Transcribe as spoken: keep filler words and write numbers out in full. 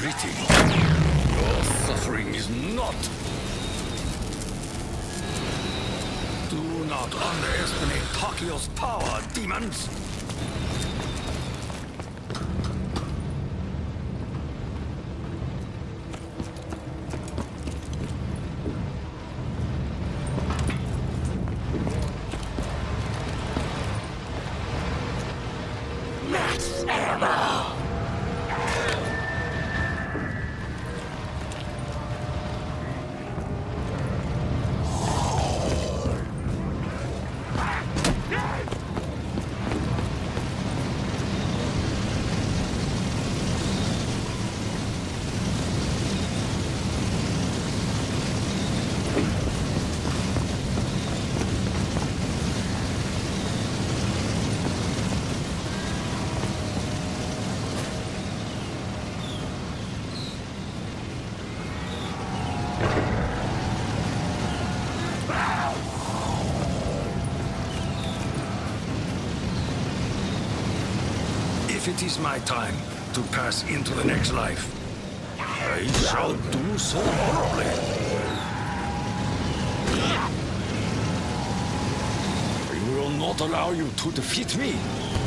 pretty. Your suffering is not. Do not underestimate Takio's power, demons! Max ammo! If it is my time to pass into the next life, I shall do so honorably. I will not allow you to defeat me.